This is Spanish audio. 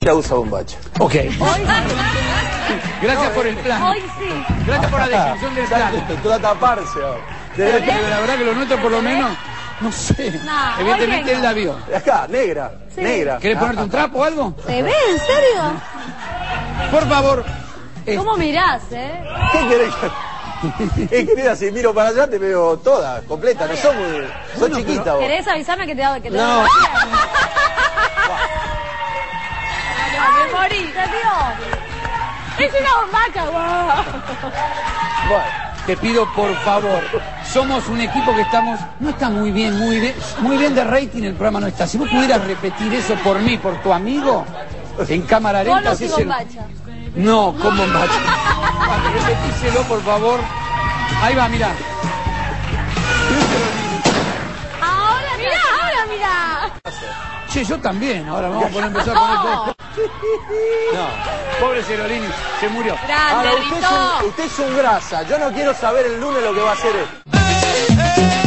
Ya usa bombacha. Ok. Hoy sí. Gracias por el plan. Hoy sí. Gracias por la descripción del plan. Tú a taparse ahora. La verdad que lo nuestro por lo menos, no sé. No, Evidentemente hoy él la vio. Acá, negra. Sí. Negra. ¿Querés ponerte un trapo o algo? ¿Se ve? ¿En serio? Por favor. ¿Cómo mirás, ¿Qué querés? Querida, si miro para allá te veo toda, completa. No sos muy... Sos Bueno, chiquita vos. ¿Querés avisarme que te hago que te No. Me morí. ¿Te dio? Es una bombacha, guau. Bueno. Te pido por favor, somos un equipo que estamos, no está muy bien de rating el programa no está. Si vos pudieras repetir eso por mí, por tu amigo, en cámara lenta. Con o sin bombacha. No, con bombacha. Repetíselo por favor. Ahí va, mirá. Ahora mirá, ahora mirá. Che, yo también, ahora vamos a empezar con esto. No, pobre Cerolini, se murió. Grande, Ahora, Rito. usted es un grasa. Yo no quiero saber el lunes lo que va a hacer él.